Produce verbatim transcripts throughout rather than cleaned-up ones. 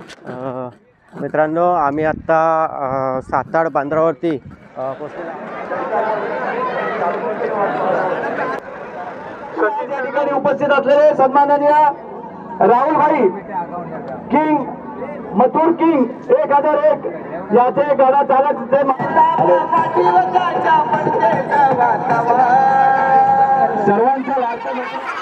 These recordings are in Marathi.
अ, मित्रांनो आम्ही आत्ता अ, साताड बंदरावरती अ, पोहोचलेलो सचिन या ठिकाणी उपस्थित असलेले सन्माननीय राहुल भाई किंग मथुर किंग एक हजार एक याचे गाडा चालक जे सर्वांचा लाडका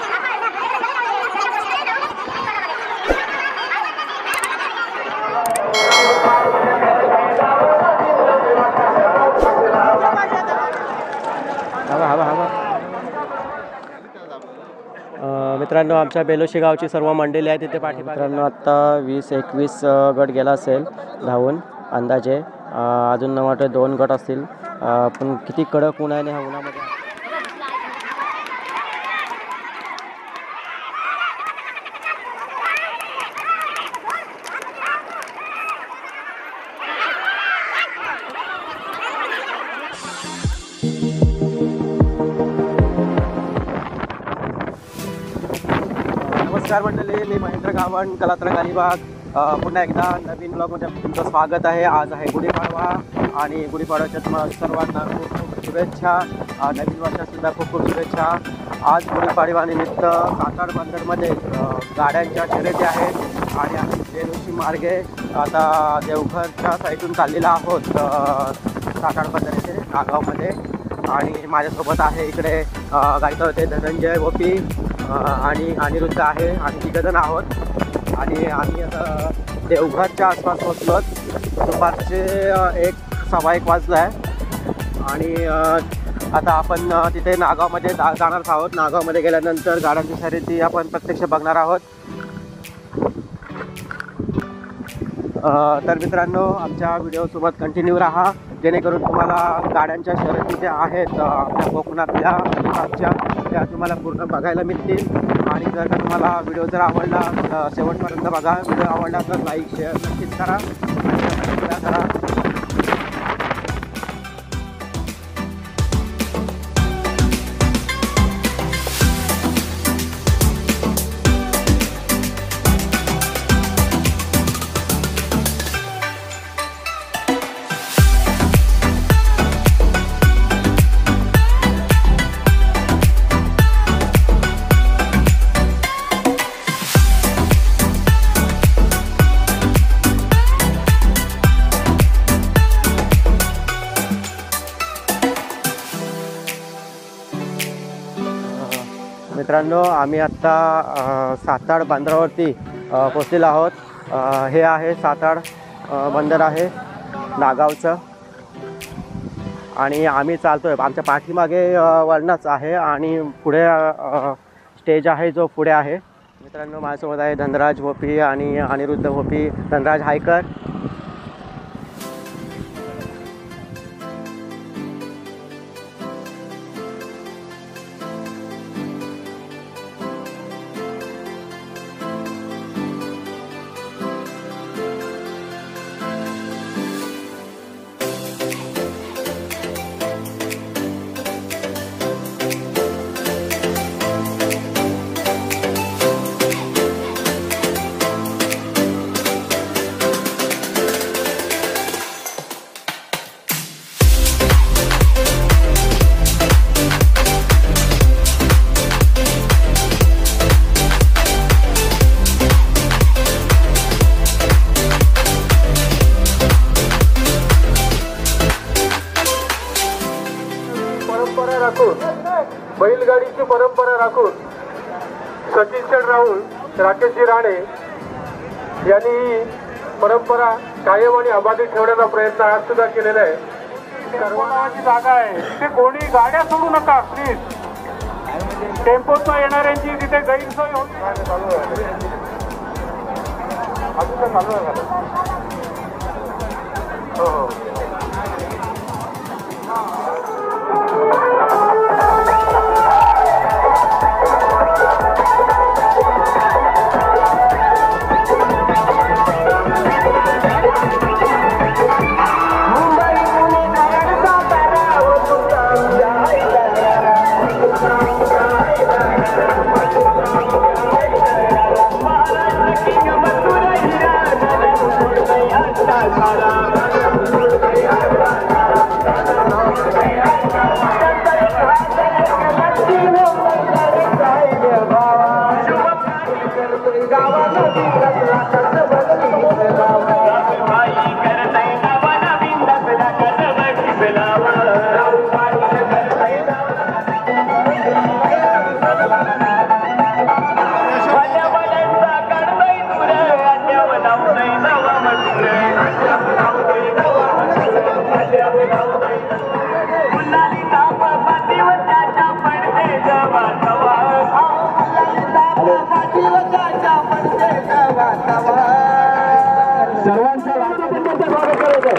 हवा हवा हवा मित्रांनो आमच्या बेलोशी गावची सर्व मंडळी आहे तिथे पाठी. मित्रांनो आत्ता वीस एकवीस गट गेला असेल धावून अंदाजे. अ, अजून न वाटतं दोन गट असतील. अ, पण किती कडक ऊन आहे आणि ह्या उन्हामध्ये नमस्कार मंडळी, मी महेंद्र गावण कलात्र अलिबाग. अ, पुन्हा एकदा नवीन ब्लॉगमध्ये तुमचं स्वागत आहे. आज आहे गुढीपाडवा आणि गुढीपाडव्याच्या तुम्हाला सर्वांना खूप खूप शुभेच्छा. अ, नवीन वर्षातसुद्धा खूप खूप शुभेच्छा. आज गुढीपाडव्यानिमित्त साताड बंदरमध्ये अ, गाड्यांच्या शर्यती आहेत आणि आम्ही बेलोशी मार्गे आता देवघरच्या साईडून चाललेला आहोत अ, साताड बंदर येथे नागावमध्ये. आणि माझ्यासोबत आहे इकडे गाडीत होते धनंजय गोपी आणि अनिरुद्ध आहे आणि तिघजण आहोत. आणि आम्ही आता देवघरच्या आसपास पोचलो. दुपारचे एक सव्वा एक वाजला आहे आणि आता आपण तिथे नागावमध्ये जा जाणार आहोत. नागावमध्ये गेल्यानंतर गाड्यांची शर्यती आपण प्रत्यक्ष बघणार आहोत. तर मित्रांनो आमच्या व्हिडिओसोबत कंटिन्यू राहा, जेणेकरून तुम्हाला गाड्यांच्या शर्यती ज्या आहेत आपल्या कोकणातल्या अलिबागच्या त्या तुम्हाला पूर्ण बघायला मिळतील. आणि जर का तुम्हाला व्हिडिओ जर आवडला शेवटपर्यंत बघा. व्हिडिओ आवडला तर लाईक शेअर नक्कीच करा आणि करा. मित्रांनो आम्ही आत्ता साताड बंदरावरती पोचलेलो आहोत. हे आहे साताड बंदर आहे नागावचं आणि आम्ही चालतोय. आमच्या पाठीमागे वळणच आहे आणि पुढे स्टेज आहे जो पुढे आहे. मित्रांनो माझ्यासोबत आहे धनराज भोपी आणि अनिरुद्ध भोपी. धनराज हायकर. बैलगाडीची परंपरा राखून सचिन शेठ राहुल राकेशजी राणे यांनी ही परंपरा कायम आणि अबाधित ठेवण्याचा प्रयत्न आज सुद्धा केलेला आहे. सर्वांची जागा आहे तिथे कोणी गाड्या सोडू नका प्लीज. टेम्पोतून येणाऱ्यांची तिथे गैरसोय होती. अजून चालू आहे. हो हो King of Mathura, सर्वांचं स्वागत करायचं.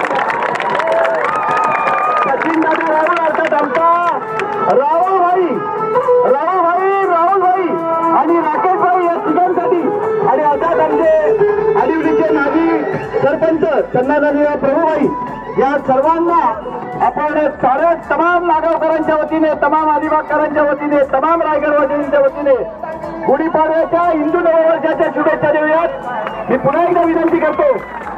सचिन दादा राहुल अर्थात आमचा राहुल भाई राहुल भाई राहुल भाई आणि राकेश भाई या तिघांसाठी आणि अर्थात आमचे आदिवलीचे माजी सरपंच सन्माननीय प्रभूभाई या सर्वांना आपण साऱ्या तमाम नागावकरांच्या वतीने, तमाम अलिबागकरांच्या वतीने, तमाम रायगडवासींच्या वतीने गुढीपाडव्याच्या हिंदू नववर्षाच्या शुभेच्छा देऊयात. मी पुन्हा एकदा विनंती करतो,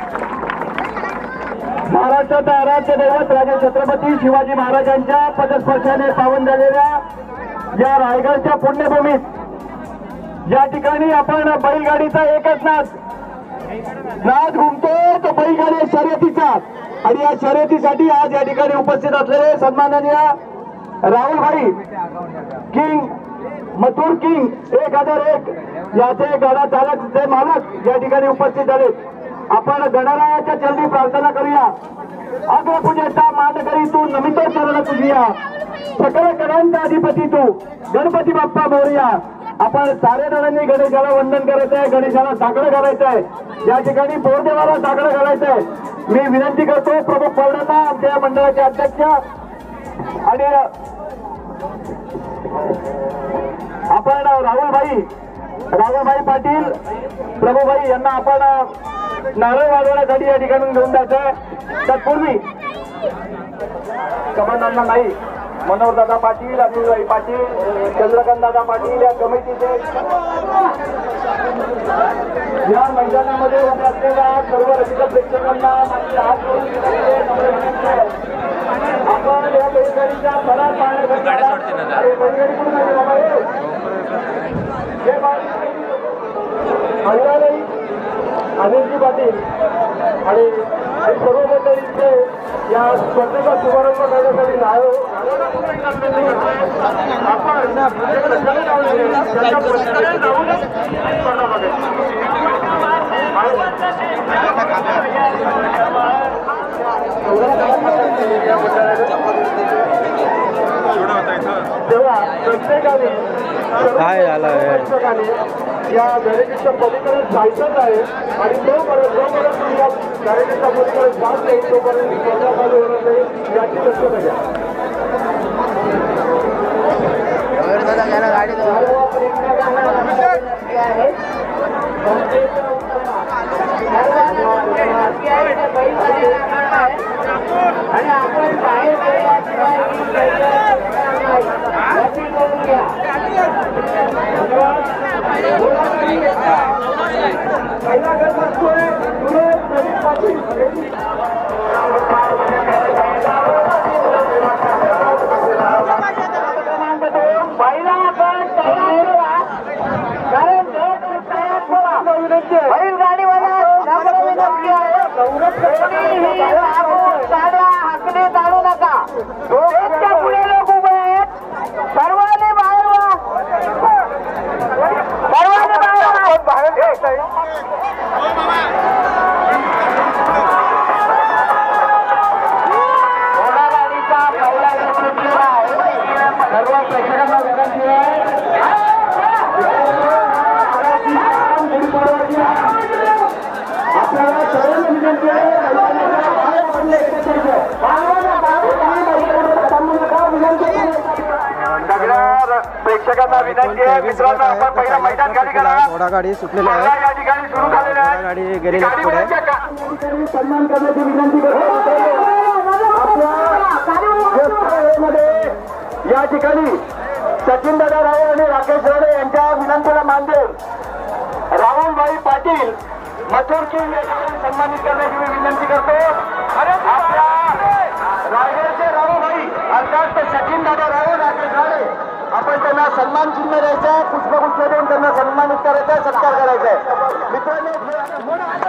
महाराष्ट्राचा आराध्य दैवत राजे छत्रपती शिवाजी महाराजांच्या पदस्पर्शाने पावन झालेल्या या रायगडच्या पुण्यभूमीत या ठिकाणी आपण बैलगाडीचा एकच नाद नाद घुमतो तो बैलगाडी शर्यतीचा. आणि या शर्यतीसाठी आज या ठिकाणी उपस्थित असलेले सन्माननीय राहुल भाई किंग मथुर किंग एक हजार एक याचे गाडा चालक जे मालक या ठिकाणी उपस्थित झाले. आपण गणरायाच्या चरणी प्रार्थना करूया. अग्रपूजेचा मान करी तू नमितो चरण तुझिया, सकल कलांचा अधिपती तू गणपती बाप्पा मोरया. आपण सारे जणांनी गणेशाला वंदन करायचं आहे, गणेशाला साकडं घालायचं आहे, या ठिकाणी बोरदेवाला साकडं घालायचं आहे. मी विनंती करतो प्रमुख पाहुण्यांना, आमच्या मंडळाचे अध्यक्ष आणि आपण राहुलभाई राहुलभाई पाटील प्रभूभाई यांना आपण नारळ वाढवण्यासाठी या ठिकाणी घेऊन जायचं आहे. तत्पूर्वी कमांडांना नाही मनोहरदादा पाटील, अनिलभाई पाटील, चंद्रकांतदादा पाटील या कमिटीचे या मैदानामध्ये उभे असलेल्या सर्व रसिक प्रेक्षकांना माझे हात जोडून विनंती आहे. आपण या बैलगाडीच्या फरार पाहण्यासाठी अरे बैलगाडी कुठून आली बाबा हे अनिलजी पाटील आणि सर्व मंडळींचे या स्पर्धेचा शुभारंभ करण्यासाठी नाव आपण तेव्हा प्रत्येकाने काय झालं या बॅरिकेडच्या पलीकडे जायचंच आहे आणि तोपर्यंत जोपर्यंत तुम्ही या बॅरिकेडच्या पलीकडे जात नाही तोपर्यंत स्पर्धा चालू होणार नाही याची लक्षात घ्या. आणि आपण बाहेर पहिला गट असतोय पहिला गट बैलगाडीवाला विनंती आहे हाकले चालू नका. दोघांच्या पुढे लोक उभे आहेत. सर्वांनी बाहेर व्हा, सर्वांनी बाहेर बाहेर घोडागाडीचा पहिला गट सुटलेला आहे. सर्व प्रेक्षकांना विनंती आहे आपल्याला सर्वांना विनंती आहे प्रेक्षकांना विनंती आहे मित्रांनो आपण पहिला मैदान खाली करा. घोडागाडी सुटलेली आहे, या ठिकाणी सुरू झालेला आहे. घोडागाडी गेलेली पुढे सन्मान करण्याची विनंती करतो. या ठिकाणी सचिन दादा राहुल आणि राकेश राणे यांच्या विनंतीला मान देऊन राहुलभाई पाटील मथुर किंग सन्मानित करण्याची मी विनंती करतो. आपल्या रायगडचे राहुलभाई अर्थात सचिन दादा राहुल राकेश राणे आपण त्यांना सन्मान चिन्ह द्यायचं, पुष्पगुच्छ देऊन त्यांना सन्मानित करायचा, सत्कार करायचा आहे. मित्रांनो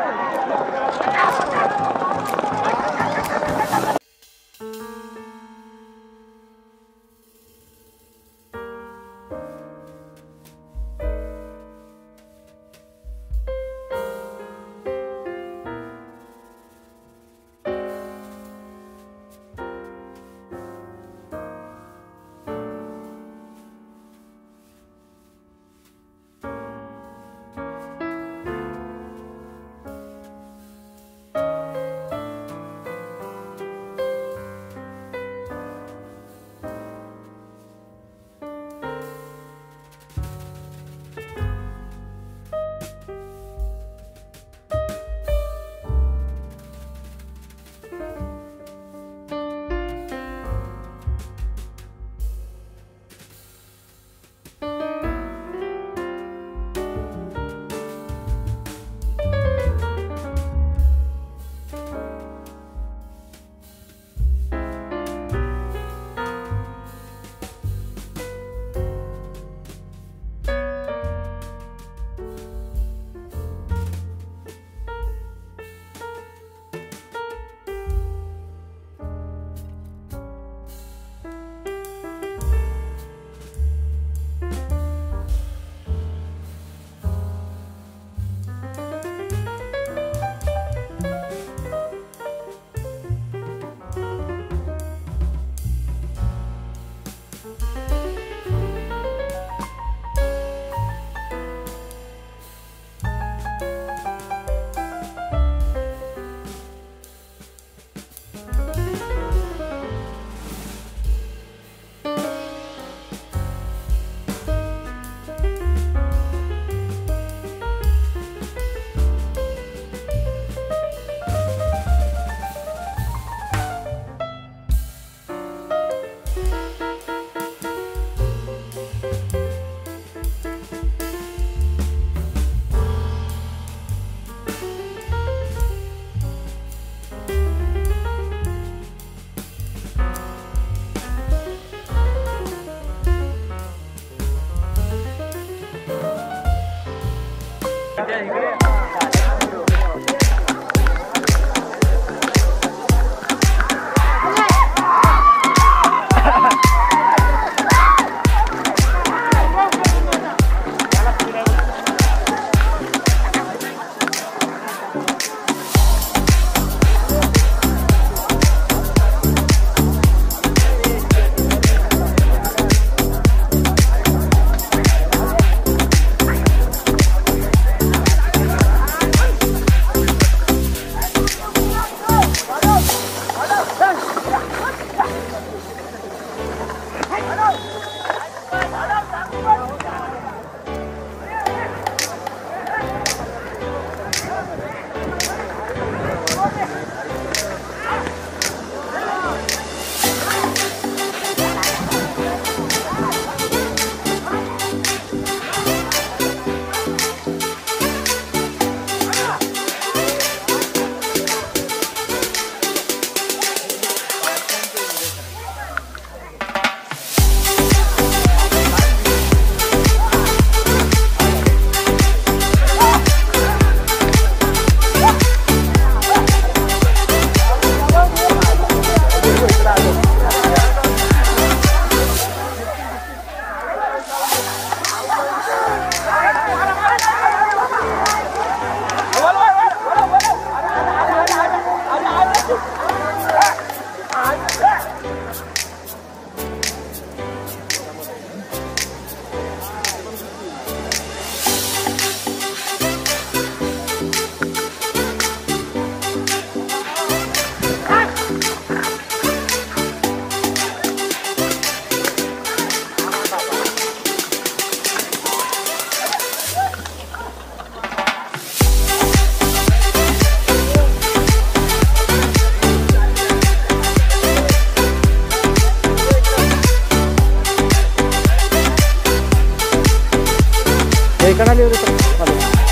इकडे लिहिलं तर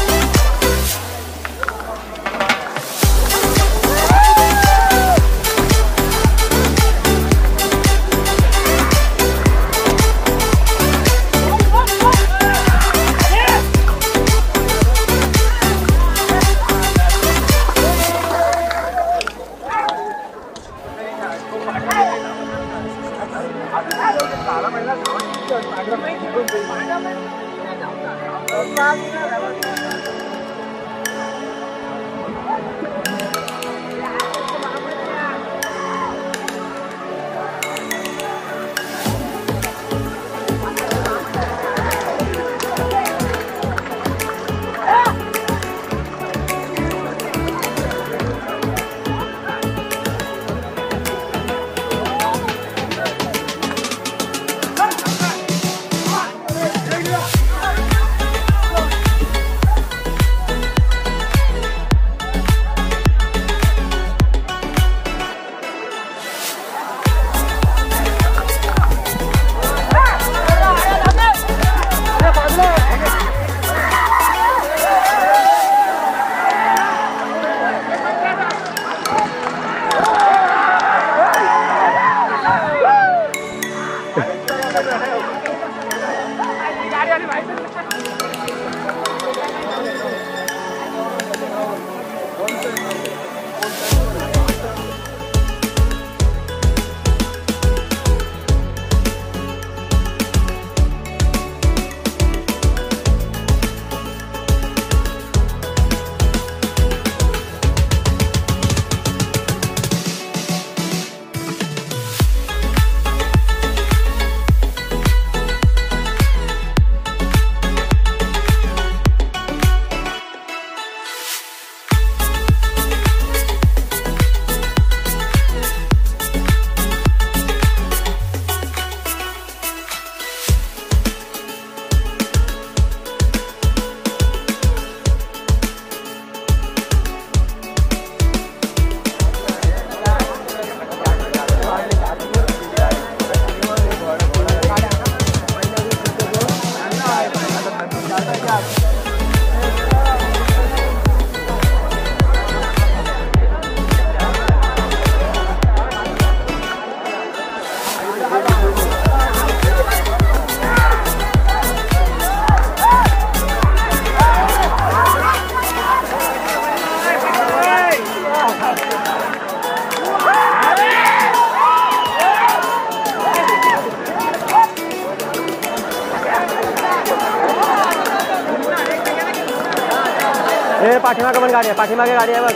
हे पाठीमागे पण गाडी आहे, पाठीमागे गाडी आहे बघ.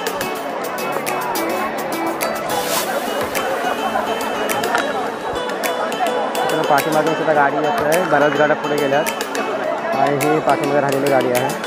पाठीमागून सुद्धा गाडी येत आहे, बऱ्याच गाड्या पुढे गेल्यात आणि ही पाठीमागे राहिलेली गाडी आहे.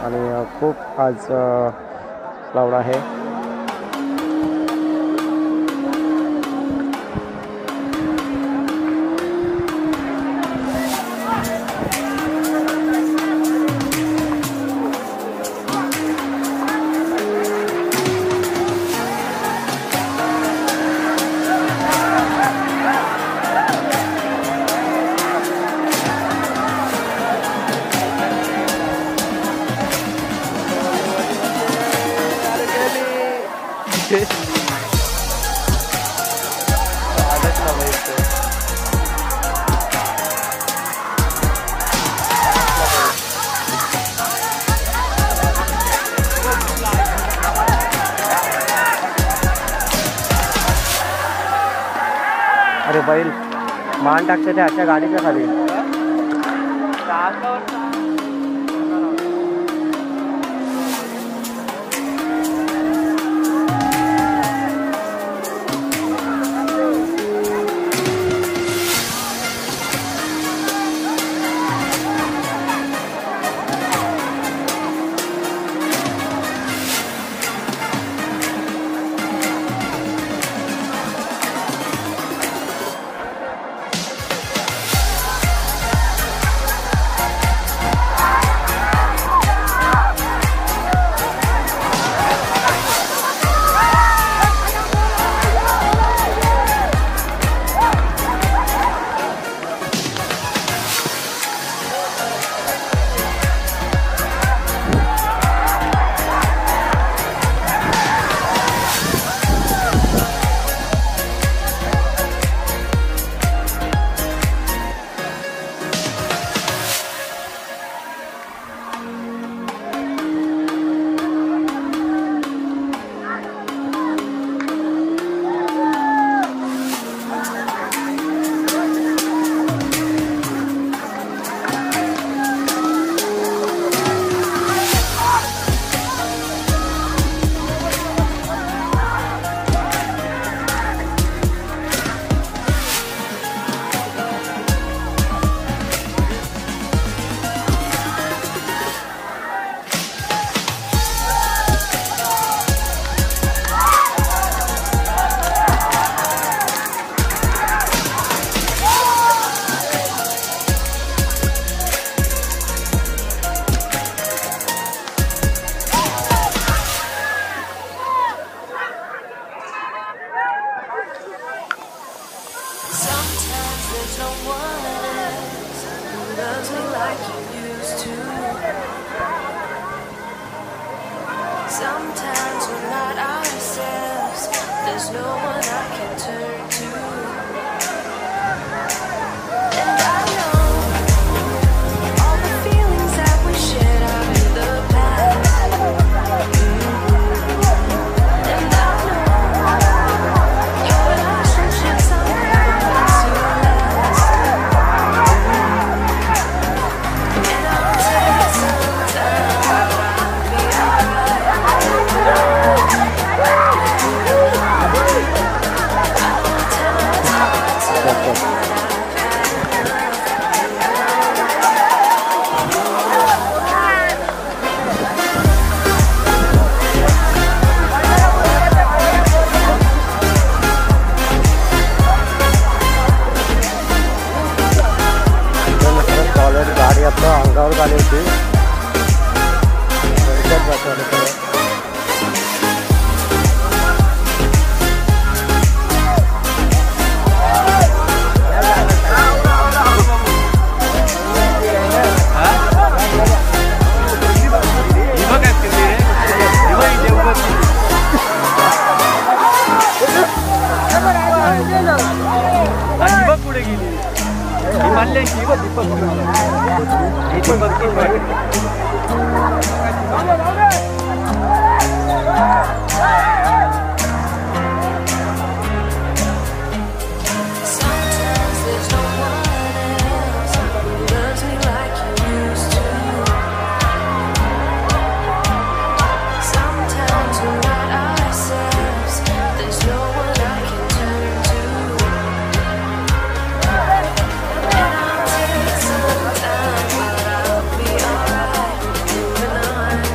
आणि खूप आज क्राऊड आहे. अरे बैल मान टाकते ते अशा गाडीच्या खाली. Sometimes we're not ourselves. There's no one I can turn to. And I know all the feelings that we shared are in the past. And I know your relationships are meant to last. And I'll take some time, but I'll be alright. गाडी आपल्या अंगावर गाडी होती. पुढे गेली मानले दीपक Sometimes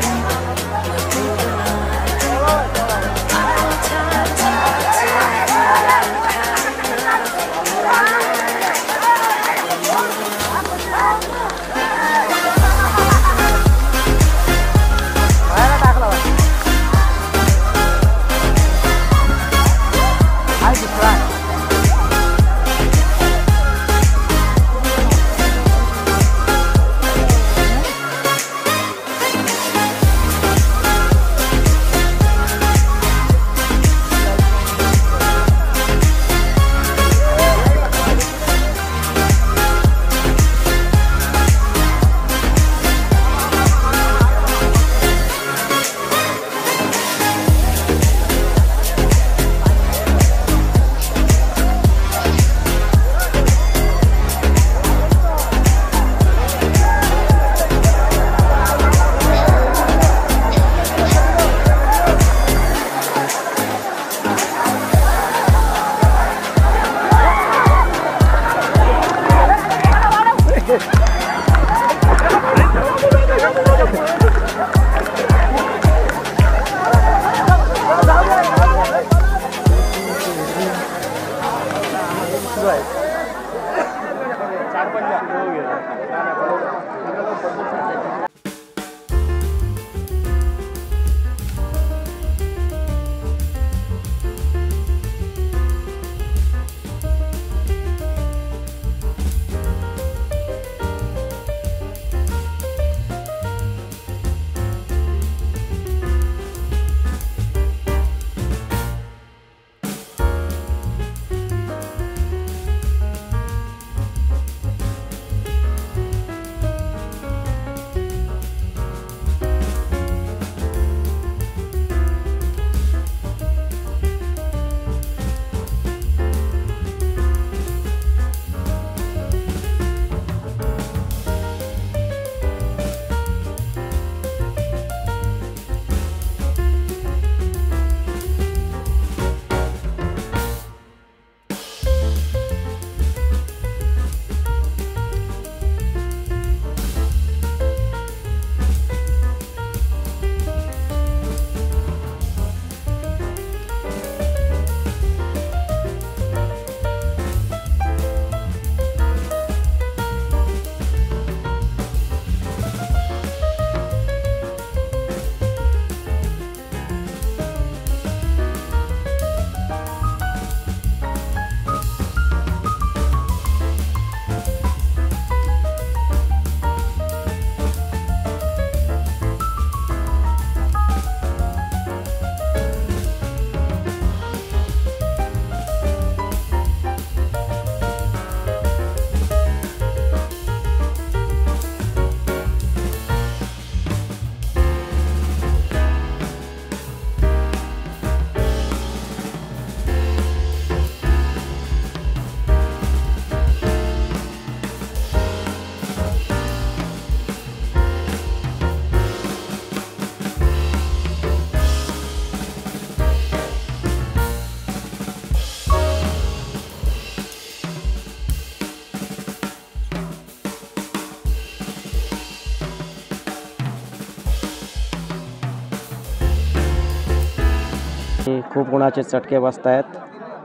खूप उन्हाचे चटके बसत आहेत.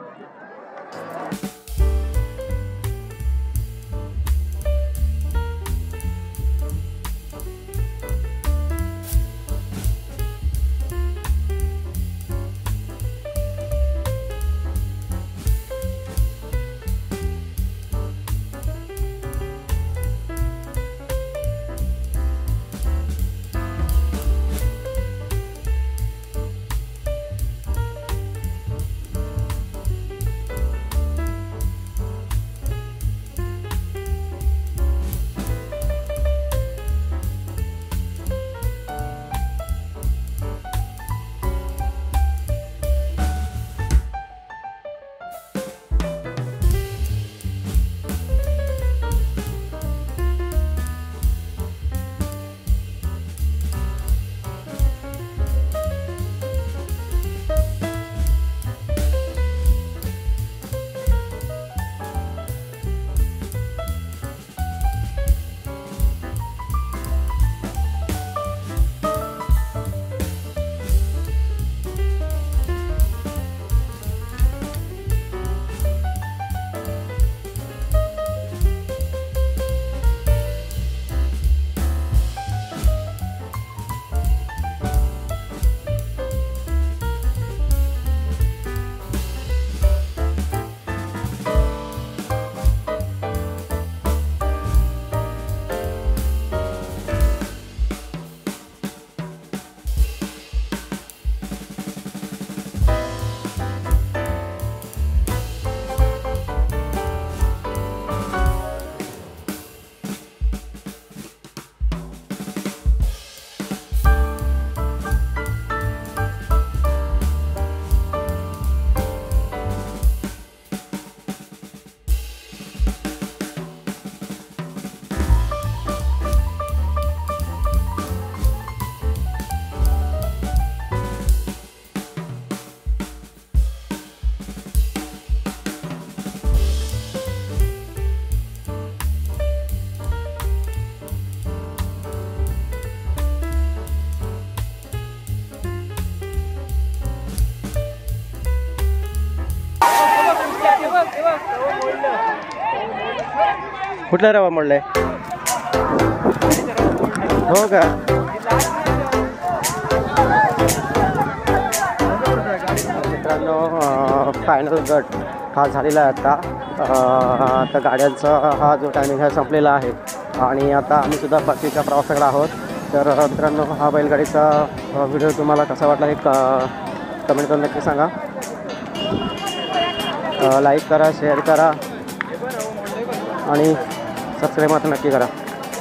कुठला रवा मोडलाय? हो का? मित्रांनो फायनल गट हा झालेला आहे आता. आता गाड्यांचा हा जो टायमिंग आहे संपलेला आहे आणि आता आम्ही सुद्धा परतीच्या प्रवासाकडे आहोत. तर मित्रांनो हा बैलगाडीचा व्हिडिओ तुम्हाला कसा वाटला हे क कमेंट करून नक्की सांगा. लाईक करा, शेअर करा आणि सबस्क्राईब मात्र नक्की करा.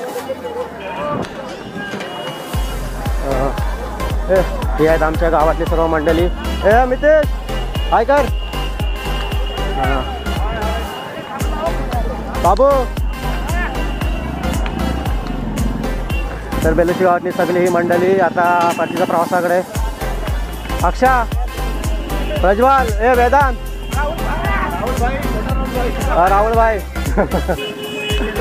हे आहेत आमच्या गावातली सर्व मंडळी. ए मितेश हाय कर. बाबू तर बेलुशी गावातली सगळी ही मंडळी आता परतीच्या प्रवासाकडे. अक्षा, प्रज्वल, ए वेदांत, राहुल भाई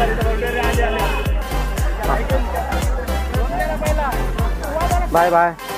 बाय बाय.